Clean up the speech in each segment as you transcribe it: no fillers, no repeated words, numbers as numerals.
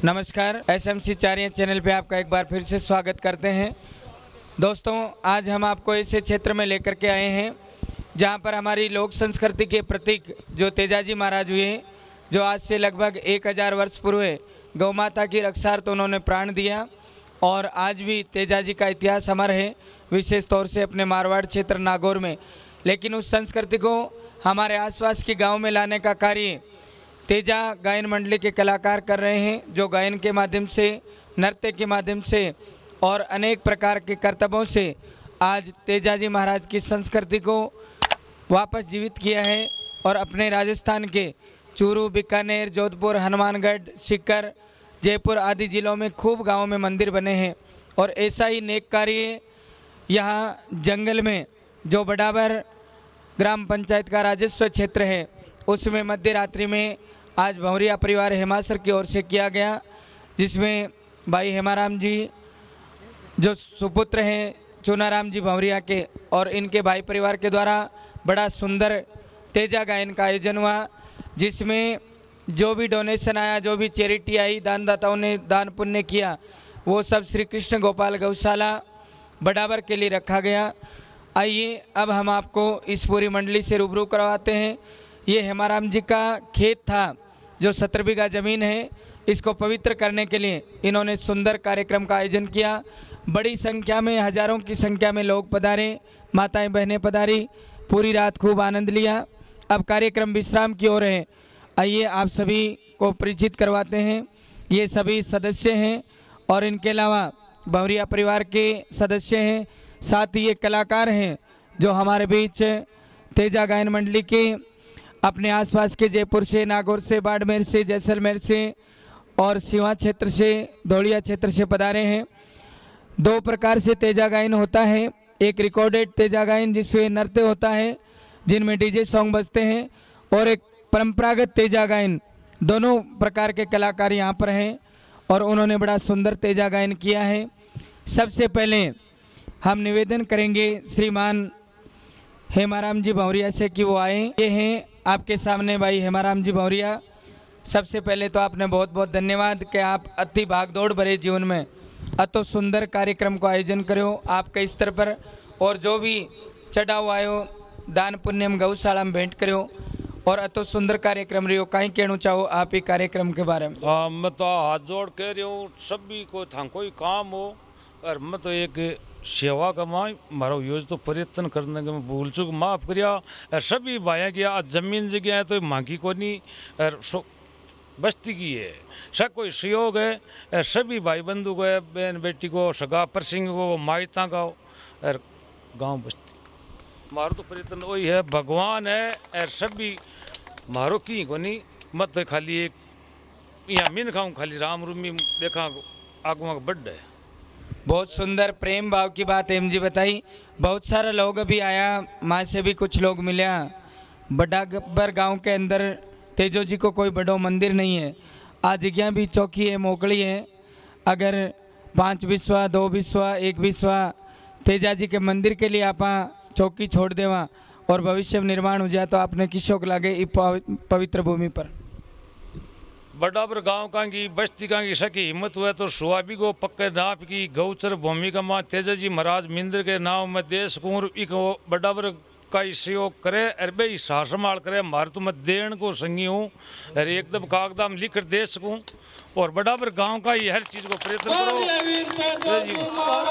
नमस्कार, SMC चारिया channel पे आपका एक बार फिर से स्वागत करते हैं। दोस्तों, आज हम आपको ऐसे क्षेत्र में लेकर के आए हैं जहां पर हमारी लोक संस्कृति के प्रतीक जो तेजाजी महाराज हुए, जो आज से लगभग 1000 वर्ष पूर्व गौ माता की रक्षार्थ उन्होंने प्राण दिया और आज भी तेजाजी का इतिहास अमर है, विशेष तौर से अपने मारवाड़ क्षेत्र नागौर में। लेकिन उस संस्कृति को हमारे आसपास के गाँव में लाने का कार्य तेजा गायन मंडली के कलाकार कर रहे हैं, जो गायन के माध्यम से, नृत्य के माध्यम से और अनेक प्रकार के करतबों से आज तेजाजी महाराज की संस्कृति को वापस जीवित किया है और अपने राजस्थान के चूरू, बीकानेर, जोधपुर, हनुमानगढ़, सीकर, जयपुर आदि जिलों में खूब गाँवों में मंदिर बने हैं। और ऐसा ही नेक कार्य यहाँ जंगल में जो बडाबर ग्राम पंचायत का राजस्व क्षेत्र है, उसमें मध्य रात्रि में आज भंवरिया परिवार हेमासर की ओर से किया गया, जिसमें भाई हेमाराम जी जो सुपुत्र हैं चूनाराम जी भंवरिया के और इनके भाई परिवार के द्वारा बड़ा सुंदर तेजा गायन का आयोजन हुआ, जिसमें जो भी डोनेशन आया, जो भी चैरिटी आई, दानदाताओं ने दान पुण्य किया, वो सब श्री कृष्ण गोपाल गौशाला बडाबर के लिए रखा गया। आइए अब हम आपको इस पूरी मंडली से रूबरू करवाते हैं। ये हेमाराम जी का खेत था जो 17 बीघा ज़मीन है, इसको पवित्र करने के लिए इन्होंने सुंदर कार्यक्रम का आयोजन किया। बड़ी संख्या में, हजारों की संख्या में लोग पधारे, माताएं बहनें पधारी, पूरी रात खूब आनंद लिया। अब कार्यक्रम विश्राम की ओर है। आइए आप सभी को परिचित करवाते हैं। ये सभी सदस्य हैं और इनके अलावा भंवरिया परिवार के सदस्य हैं, साथ ही ये कलाकार हैं जो हमारे बीच तेजा गायन मंडली के अपने आसपास के जयपुर से, नागौर से, बाड़मेर से, जैसलमेर से और सिवा क्षेत्र से, धौलिया क्षेत्र से पधारे हैं। दो प्रकार से तेजा गायन होता है, एक रिकॉर्डेड तेजा गायन जिसमें नृत्य होता है, जिनमें डीजे सॉन्ग बजते हैं, और एक परंपरागत तेजा गायन। दोनों प्रकार के कलाकार यहाँ पर हैं और उन्होंने बड़ा सुंदर तेजा गायन किया है। सबसे पहले हम निवेदन करेंगे श्रीमान हेमाराम जी भंवरिया से कि वो आए। ये हैं आपके सामने भाई हेमाराम जी भंवरिया। सबसे पहले तो आपने बहुत बहुत धन्यवाद कि आप अति भागदौड़ भरे जीवन में अतो सुंदर कार्यक्रम को आयोजन करो आपके स्तर पर, और जो भी चढ़ाव आयो दान पुण्यम गौशाला में भेंट करो और अतो सुंदर कार्यक्रम रहो। कहीं कहना चाहो आप ये कार्यक्रम के बारे में? मैं तो हाथ जोड़ के रही हूँ, सभी को था कोई काम हो और मैं तो एक सेवा का माँ मारो योज तो पर्यटन करने के मैं भूल चुक माफ़ करिया। और सभी भाया गया आज जमीन जगह है तो मांगी को नहीं और बस्ती की है, सब कोई सहयोग है और सभी भाई बंधु को, बहन बेटी को, सगा प्रसिंग को, मायता का और गांव बस्ती मारो तो पर्यटन वही है, भगवान है और सभी मारो की को नहीं। मत खाली एक यहाँ मीन खाऊँ खाली राम रूमी देखा आगुआ बड्ड है। बहुत सुंदर प्रेम भाव की बात एम जी बताई। बहुत सारा लोग अभी आया, माँ से भी कुछ लोग मिला। बडाबर गांव के अंदर तेजो जी को कोई बड़ो मंदिर नहीं है, आज जगह भी चौकी है, मोकड़ी है। अगर 5 बिस्वा, 2 बिस्वा, 1 बिस्वा तेजा जी के मंदिर के लिए आप चौकी छोड़ देवा और भविष्य में निर्माण हो जाए तो आपने किसोक लागे इस पवित्र भूमि पर? बडाबर गांव का की बस्ती का की सकी हिम्मत हुआ तो सुहाबी को पक्के नाप की गौचर भूमि का माँ तेजाजी महाराज मिंद्र के नाम में देश कुंवर बडाबर का सहयोग करे और बे सार संभाल करे। मार तो मैं देन को संगी हूँ और एकदम कागदा में लिख कर दे सकूँ और बडाबर गांव का ही हर चीज को प्रयत्न करो।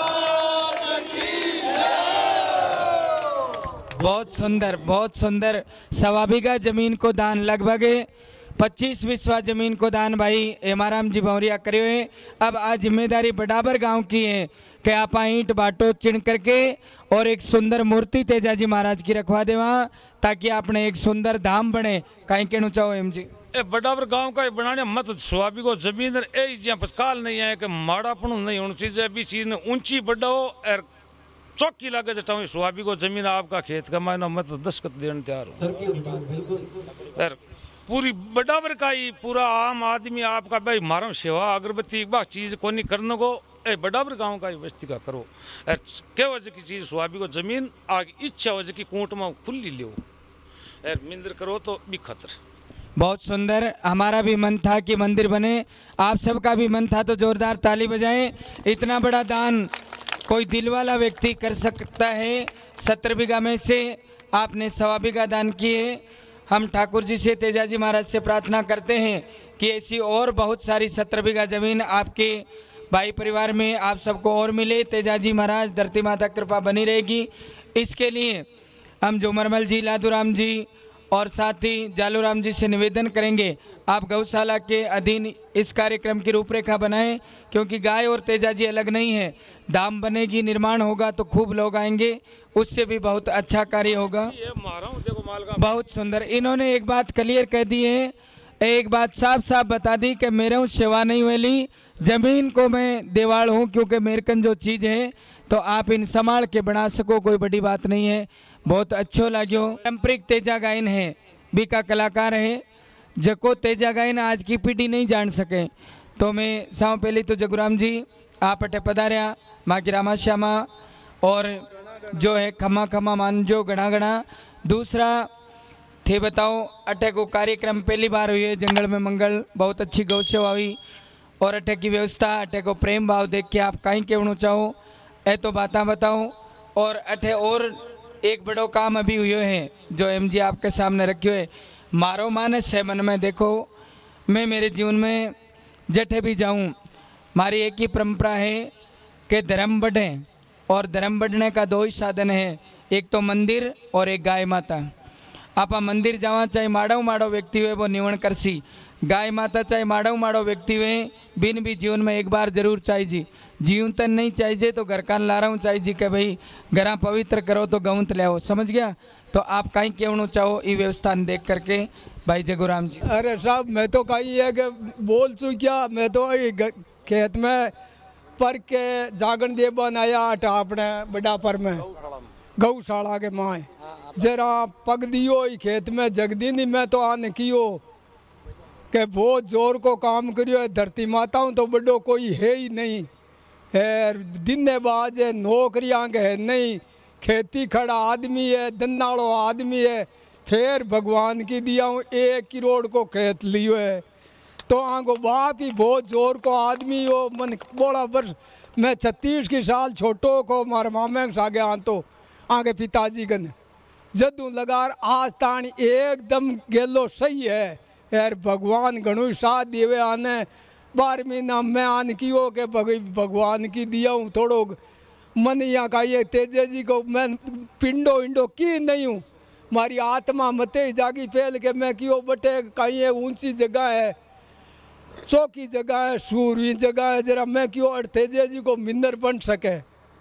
बहुत सुंदर, बहुत सुंदर। 1.25 बीघा जमीन को दान, लगभग 25 बिस्वा जमीन को दान भाई हेमाराम जी भंवरिया करे हुए। अब आज जिम्मेदारी बडाबर गांव की है कि आप ईंट बाटो चिण करके और एक सुंदर मूर्ति तेजाजी महाराज की रखवा देवा ताकि आपने एक सुंदर धाम बने। कहीं कहना चाहो एम जी? ए बडाबर गांव का बनाने मत स्वाभी को जमीन ए पसकाल नहीं है कि माड़ापन नहीं होना चाहिए, अभी चीज ने ऊंची बढ़ाओ और चौकी लागे जटाऊ स्वाभी को जमीन आपका खेत का मायना मत दस्खत देने तैयार हो। पूरी बडाबर का ही पूरा आम आदमी आपका भाई मारो सेवा अगरबत्ती एक बार चीज को नहीं करने को ए बडाबर गांव का ही बस्ती का करो। और क्या वजह की चीज स्वाभी को जमीन आगे इच्छा वजह की कूट में खुली लो और मिंदर करो तो भी खतर। बहुत सुंदर। हमारा भी मन था कि मंदिर बने, आप सबका भी मन था, तो जोरदार ताली बजाएं। इतना बड़ा दान कोई दिल वाला व्यक्ति कर सकता है। 70 बीघा में से आपने 1.25 बीघा दान किए। हम ठाकुर जी से, तेजाजी महाराज से प्रार्थना करते हैं कि ऐसी और बहुत सारी 70 बीघा जमीन आपके भाई परिवार में आप सबको और मिले। तेजाजी महाराज, धरती माता कृपा बनी रहेगी। इसके लिए हम जोमरमल जी, लादूराम जी और साथ ही जालूराम जी से निवेदन करेंगे, आप गौशाला के अधीन इस कार्यक्रम की रूपरेखा बनाएं, क्योंकि गाय और तेजाजी अलग नहीं है। धाम बनेगी, निर्माण होगा तो खूब लोग आएंगे, उससे भी बहुत अच्छा कार्य होगा। बहुत सुंदर। इन्होंने एक बात क्लियर कह दी है, एक बात साफ साफ बता दी कि मेरे हूँ सेवा नहीं वेली, जमीन को मैं देवाल हूँ, क्योंकि मेरे कन जो चीज़ है तो आप इन संभाल के बना सको, कोई बड़ी बात नहीं है। बहुत अच्छो लाग्यो। पारंपरिक तेजा गायन है, बीका कलाकार है, जको तेजा गायन आज की पीढ़ी नहीं जान सके। तो मैं साव पहले तो जगुराम जी आप अटे पधार्या, माँ की रामा श्यामा और जो है खम्मा खम्मा मान जो गणा गणा। दूसरा थे बताओ, अटे को कार्यक्रम पहली बार हुई है, जंगल में मंगल, बहुत अच्छी गौ सेवा हुई और अटे की व्यवस्था, अटे को प्रेम भाव देख के आप कहीं कहना चाहो ए तो बातें बताओ। और अटे और एक बड़ो काम अभी हुए हैं जो एमजी आपके सामने रखियो है। मारो मानस है मन में, देखो मैं मेरे जीवन में जठे भी जाऊं, हमारी एक ही परंपरा है कि धर्म बढ़े, और धर्म बढ़ने का 2 ही साधन है, एक तो मंदिर और एक गाय माता। आप मंदिर जावा चाहे माड़ो व्यक्ति हुए वो निवण करसी, गाय माता चाहे माड़ो व्यक्ति हुए बिन भी जीवन में एक बार जरूर चाहिए। जीवन तन नहीं चाहिए तो घर कान ला रहा हूँ चाहिए कि भाई घरा पवित्र करो तो गौंत ले आओ, समझ गया। तो आप कहीं कहना चाहो ये व्यवस्था देख करके भाई जगुराम जी। अरे साहब मैं तो कही है कि बोल चू क्या, मैं तो खेत में पर के जागन दे बन आया अपने बड़ा पर में गौशाला के माए जरा पग दियो खेत में जगदी नहीं। मैं तो आने कियो कि बहुत जोर को काम करियो, धरती माताओं तो बड़ो कोई है ही नहीं है, दिनेबाज है, नौकरियाँ के है नहीं, खेती खड़ा आदमी है, दन्नाड़ो आदमी है, फिर भगवान की दिया हूँ 1 करोड़ को खेत लियो है। तो आगो बाप ही बहुत जोर को आदमी हो, मन बोला वर्ष मैं 36 की साल छोटो को मारे मामे के सागे आ तो आगे पिताजी गन जदू लगार आज तान एकदम गेलो सही है यार, भगवान घणु साथ देवे आने 12 महीना मैं आन की हो के भगवान की दिया हूँ थोड़ो मन यहाँ का ये तेजे जी को मैं पिंडो इंडो की नहीं हूँ, मारी आत्मा मते ही जागी फैल के मैं क्यों बटे कहीं ये ऊंची जगह है, चौकी जगह है, सूरी जगह है, जरा मैं क्यों और तेजे जी को मिंदर बन सके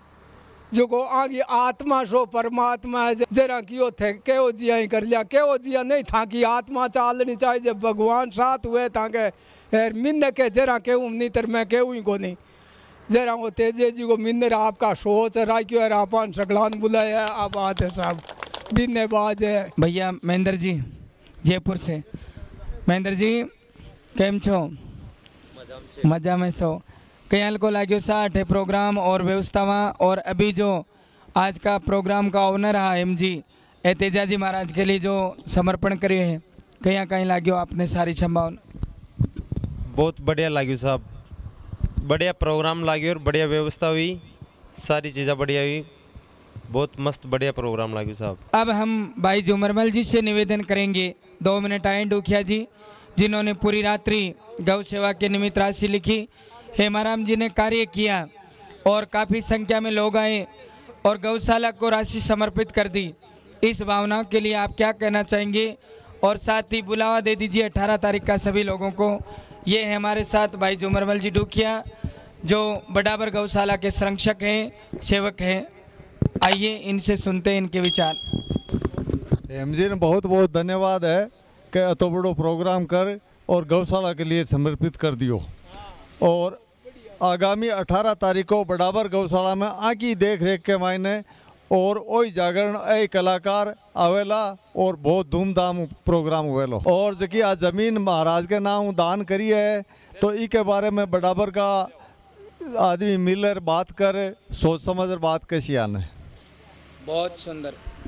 जो को आगे आत्मा सो परमात्मा है, जरा क्यों थे क्यों जिया ही कर लिया, क्यों जिया नहीं था कि आत्मा चालनी चाहिए जब भगवान साथ हुए था के मिंद के जरा क्यों नहीं तर मैं क्यों ही को नहीं, जरा वो तेजे जी को मिंदर आपका सोच राखियो है, आपन सगलान बुलाया आप आते साहब दिनेबाज है। भैया महेंद्र जी जयपुर से, महेंद्र जी केम छो? मजा में सो कयाल को लाग्यो साठ है प्रोग्राम और व्यवस्थावा, और अभी जो आज का प्रोग्राम का ओनर रहा एमजी ए तेजाजी महाराज के लिए जो समर्पण करे हैं, कहीं कहीं लाग्यो आपने सारी संभावना? बहुत बढ़िया लाग्यो साहब, बढ़िया प्रोग्राम लाग्यो और बढ़िया व्यवस्था हुई, सारी चीज़ें बढ़िया हुई, बहुत मस्त बढ़िया प्रोग्राम लाग्यो साहब। अब हम भाई जोमरमल जी से निवेदन करेंगे, 2 मिनट आए डूखिया जी जिन्होंने पूरी रात्रि गौ सेवा के निमित्त राशि लिखी, हेमाराम जी ने कार्य किया और काफ़ी संख्या में लोग आए और गौशाला को राशि समर्पित कर दी। इस भावना के लिए आप क्या कहना चाहेंगे? और साथ ही बुलावा दे दीजिए 18 तारीख का सभी लोगों को। ये है हमारे साथ भाई जोमरमल जी डूखिया जो बडाबर गौशाला के संरक्षक हैं, सेवक हैं। आइए इनसे सुनते हैं इनके विचार। एमजी ने बहुत बहुत धन्यवाद है कि अतो बड़ो प्रोग्राम कर और गौशाला के लिए समर्पित कर दियो, और आगामी 18 तारीख को बडाबर गौशाला में आकी देख रेख के मायने और ओई जागरण ए कलाकार आवेला और बहुत धूमधाम प्रोग्राम हुएलो। और जबकि आज ज़मीन महाराज के नाम दान करी है तो ई के बारे में बडाबर का आदमी मिलकर बात कर सोच समझ बात कैसी आने। बहुत सुंदर।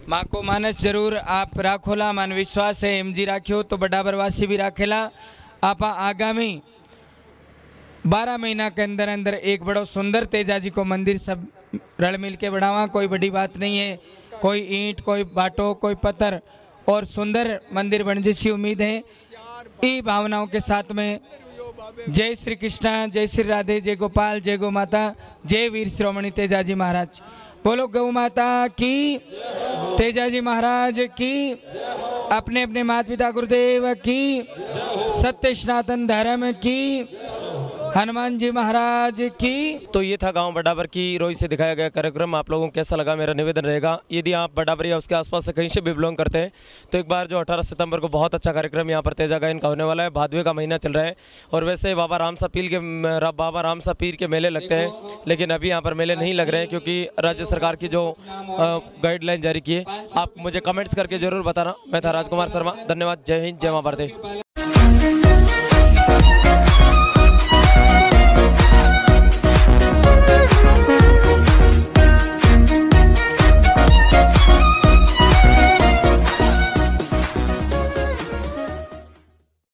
माँ को मानस जरूर आप राखोला मान विश्वास है एमजी राख्यो तो बड़ा बरवासी भी राखेला। आप आगामी 12 महीना के अंदर अंदर एक बड़ो सुंदर तेजाजी को मंदिर सब रल मिल के बढ़ावा। कोई बड़ी बात नहीं है, कोई ईंट कोई बाटो कोई पत्थर और सुंदर मंदिर बन जैसी उम्मीद है। ई भावनाओं के साथ में जय श्री कृष्णा, जय श्री राधे, जय गोपाल, जय गौ माता, जय वीर श्रोमणी तेजाजी महाराज। बोलो गौ माता की, तेजाजी महाराज की, अपने अपने माता पिता गुरुदेव की, सत्य सनातन धर्म की, हनुमान जी महाराज की। तो ये था गांव बडाबर की रोई से दिखाया गया कार्यक्रम। आप लोगों को कैसा लगा मेरा निवेदन रहेगा, यदि आप बडाबर या उसके आसपास से कहीं से भी बिलोंग करते हैं तो एक बार जो 18 सितंबर को बहुत अच्छा कार्यक्रम यहाँ पर तेजा गायन का होने वाला है। भादवे का महीना चल रहा है और वैसे बाबा रामसा पीर के मेले लगते हैं, लेकिन अभी यहाँ पर मेले नहीं लग रहे हैं क्योंकि राज्य सरकार की जो गाइडलाइन जारी की है। आप मुझे कमेंट्स करके जरूर बताना। मैं था राजकुमार शर्मा, धन्यवाद, जय हिंद, जय मां भारती।